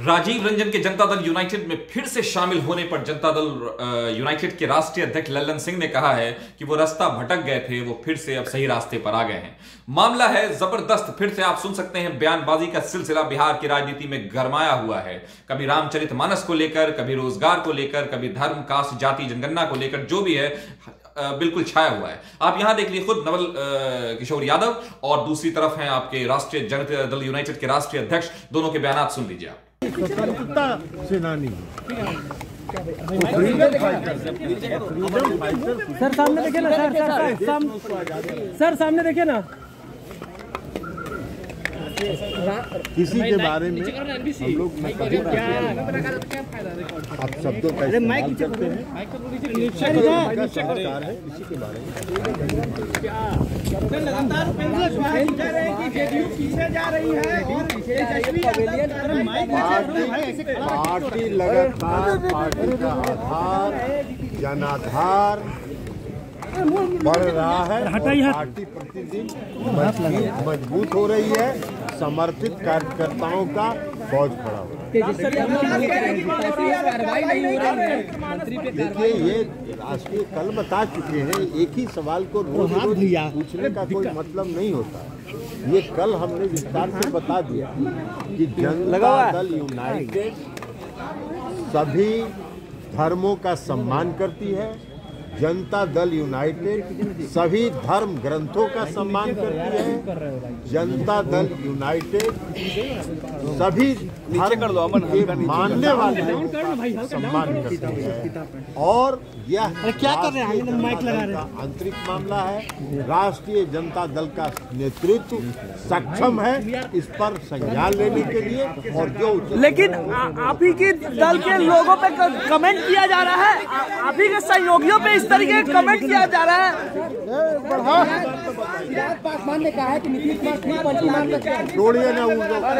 राजीव रंजन के जनता दल यूनाइटेड में फिर से शामिल होने पर जनता दल यूनाइटेड के राष्ट्रीय अध्यक्ष लल्लन सिंह ने कहा है कि वो रास्ता भटक गए थे, वो फिर से अब सही रास्ते पर आ गए हैं। मामला है जबरदस्त, फिर से आप सुन सकते हैं बयानबाजी का सिलसिला बिहार की राजनीति में गरमाया हुआ है। कभी रामचरितमानस को लेकर, कभी रोजगार को लेकर, कभी धर्म, कास्ट, जाति, जनगणना को लेकर, जो भी है बिल्कुल छाया हुआ है। आप यहां देख लीजिए, खुद नवल किशोर यादव और दूसरी तरफ हैं आपके राष्ट्रीय जनता दल यूनाइटेड के राष्ट्रीय अध्यक्ष, दोनों के बयान सुन लीजिए आप। स्वतंत्रता सेनानी सर सामने देखिए ना, सर सामने देखिए ना। किसी के बारे में हम लोग आप शब्दों का इस्तेमाल करते हैं, सरकार है किसी के बारे में पार्टी लगातार पार्टी का आधार जनाधार बढ़ रहा है, पार्टी प्रतिदिन मजबूत हो रही है, समर्पित कार्यकर्ताओं का फौज खड़ा हो रहा है। देखिए, ये राष्ट्रीय कल बता चुके हैं, एक ही सवाल को रोज पूछने का कोई मतलब नहीं होता। ये कल हमने विस्तार से बता दिया कि जनता दल यूनाइटेड सभी धर्मों का सम्मान करती है, जनता दल यूनाइटेड सभी धर्म ग्रंथों का सम्मान करती है, जनता दल यूनाइटेड सभी धर्म के मानने वाले लोगों का सम्मान करती है। और यह क्या कर रहे हैं, आंतरिक मामला है। राष्ट्रीय जनता दल का नेतृत्व सक्षम है इस पर संज्ञान लेने के लिए, और जो लेकिन आप ही के दल के लोगों पे कमेंट किया जा रहा है, आप ही के सहयोगियों पे इस तरीके का कमेंट किया जा रहा है। पासवान ने कहा है कि नीतीश कुमार छोड़िए ना,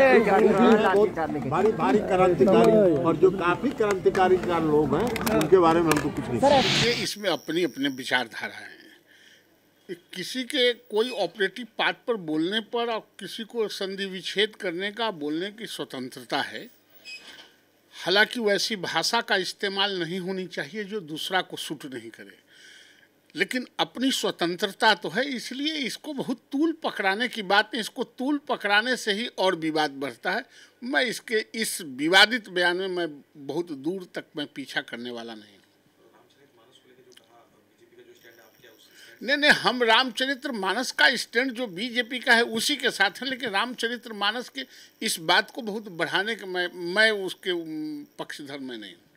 भारी भारी क्रांतिकारी और जो काफी क्रांतिकारी लोग हैं उनके बारे में हमको कुछ नहीं। इसमें अपनी अपने विचारधारा है। किसी के कोई ऑपरेटिव पार्ट पर बोलने पर और किसी को संधि विच्छेद करने का बोलने की स्वतंत्रता है। हालांकि वैसी भाषा का इस्तेमाल नहीं होनी चाहिए जो दूसरा को सूट नहीं करे, लेकिन अपनी स्वतंत्रता तो है, इसलिए इसको बहुत तूल पकड़ाने की बात नहीं। इसको तूल पकड़ाने से ही और विवाद बढ़ता है। मैं इसके इस विवादित बयान में मैं बहुत दूर तक मैं पीछा करने वाला नहीं हूँ। नहीं, हम रामचरित्र मानस का स्टैंड जो बीजेपी का है उसी के साथ है, लेकिन रामचरित्र मानस के इस बात को बहुत बढ़ाने के मैं उसके पक्षधर में नहीं हूँ।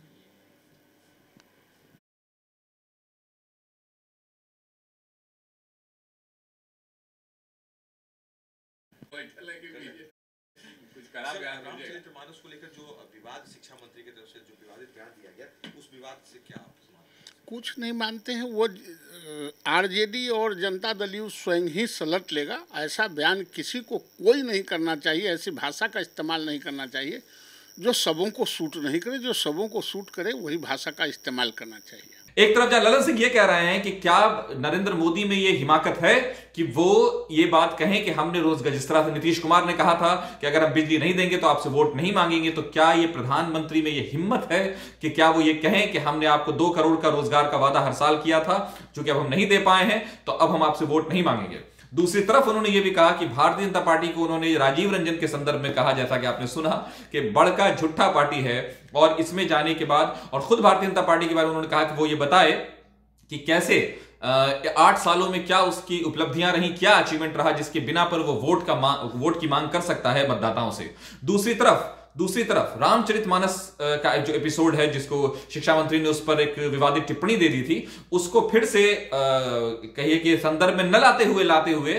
कुछ खराब रामचरित्र मानस को लेकर जो विवाद शिक्षा मंत्री की तरफ से जो विवादित बयान दिया गया, उस विवाद से क्या आप कुछ नहीं मानते हैं? वो आरजेडी और जनता दल यू स्वयं ही सलट लेगा। ऐसा बयान किसी को कोई नहीं करना चाहिए, ऐसी भाषा का इस्तेमाल नहीं करना चाहिए जो सबों को सूट नहीं करे। जो सबों को सूट करे वही भाषा का इस्तेमाल करना चाहिए। एक तरफ जहां ललन सिंह ये कह रहे हैं कि क्या नरेंद्र मोदी में ये हिमाकत है कि वो ये बात कहें कि हमने रोजगार, जिस तरह से नीतीश कुमार ने कहा था कि अगर हम बिजली नहीं देंगे तो आपसे वोट नहीं मांगेंगे, तो क्या ये प्रधानमंत्री में ये हिम्मत है कि क्या वो ये कहें कि हमने आपको 2 करोड़ का रोजगार का वादा हर साल किया था, जो कि अब हम नहीं दे पाए हैं, तो अब हम आपसे वोट नहीं मांगेंगे। दूसरी तरफ उन्होंने ये भी कहा कि भारतीय जनता पार्टी को उन्होंने राजीव रंजन के संदर्भ में कहा, जैसा कि आपने सुना, कि बड़का झूठा पार्टी है, और इसमें जाने के बाद और खुद भारतीय जनता पार्टी के बारे में उन्होंने कहा कि वो ये बताए कि कैसे 8 सालों में क्या उसकी उपलब्धियां रही, क्या अचीवमेंट रहा जिसके बिना पर वो वोट की मांग कर सकता है मतदाताओं से। दूसरी तरफ रामचरितमानस का जो एपिसोड है, जिसको शिक्षा मंत्री ने उस पर एक विवादित टिप्पणी दे दी थी, उसको फिर से कहिए कि संदर्भ में न लाते हुए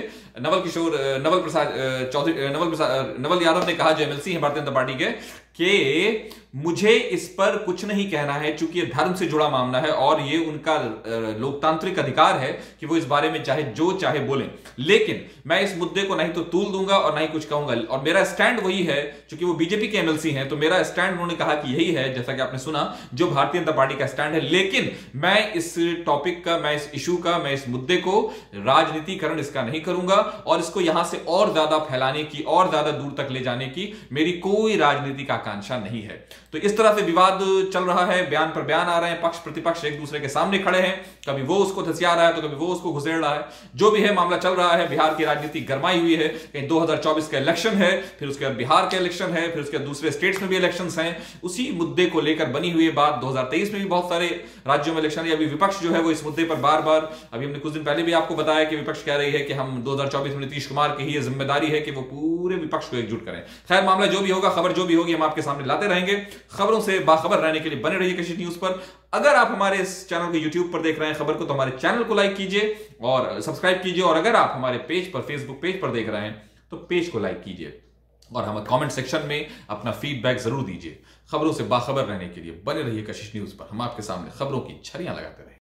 नवल यादव ने कहा, जो एमएलसी है भारतीय जनता पार्टी के, कि मुझे इस पर कुछ नहीं कहना है, चूंकि ये धर्म से जुड़ा मामला है और ये उनका लोकतांत्रिक अधिकार है कि वो इस बारे में चाहे जो चाहे बोलें, लेकिन मैं इस मुद्दे को नहीं तो तूल दूंगा और नहीं कुछ कहूंगा। और मेरा स्टैंड वही है, चूंकि वो बीजेपी के एमएलसी हैं, तो मेरा स्टैंड उन्होंने कहा कि यही है, जैसा कि आपने सुना, जो भारतीय जनता पार्टी का स्टैंड है। लेकिन मैं इस टॉपिक का, मैं इस इशू का, मैं इस मुद्दे को राजनीतिकरण इसका नहीं करूंगा। और इसको यहां से और ज्यादा फैलाने की, और ज्यादा दूर तक ले जाने की मेरी कोई राजनीतिक आकांक्षा नहीं है। तो इस तरह से विवाद चल रहा है, बयान पर बयान आ रहे हैं, पक्ष प्रतिपक्ष एक दूसरे के सामने खड़े हैं, कभी वो उसको धसिया रहा है तो कभी वो उसको घुसेड़ रहा है। जो भी है मामला चल रहा है, बिहार की राजनीति गरमाई हुई है। कहीं 2024 का इलेक्शन है, फिर उसके बाद बिहार का इलेक्शन है, फिर उसके दूसरे स्टेट्स में भी इलेक्शंस हैं, उसी मुद्दे को लेकर बनी हुई बात। 2023 में भी बहुत सारे राज्यों में इलेक्शन है। अभी विपक्ष जो है वो इस मुद्दे पर बार बार, अभी हमने कुछ दिन पहले भी आपको बताया कि विपक्ष कह रही है कि हम 2024 में नीतीश कुमार की ही जिम्मेदारी है कि वो पूरे विपक्ष को एकजुट करें। खैर, मामला जो भी होगा, खबर जो भी होगी, हम आपके सामने लाते रहेंगे। खबरों से बाखबर रहने के लिए बने रहिए कशिश न्यूज पर। अगर आप हमारे इस चैनल को YouTube पर देख रहे हैं खबर को, तो हमारे चैनल को लाइक कीजिए और सब्सक्राइब कीजिए। और अगर आप हमारे पेज पर, फेसबुक पेज पर देख रहे हैं, तो पेज को लाइक कीजिए और हमें कमेंट सेक्शन में अपना फीडबैक जरूर दीजिए। खबरों से बाखबर रहने के लिए बने रहिए कशिश न्यूज पर। हम आपके सामने खबरों की छड़ियां लगाते रहेंगे।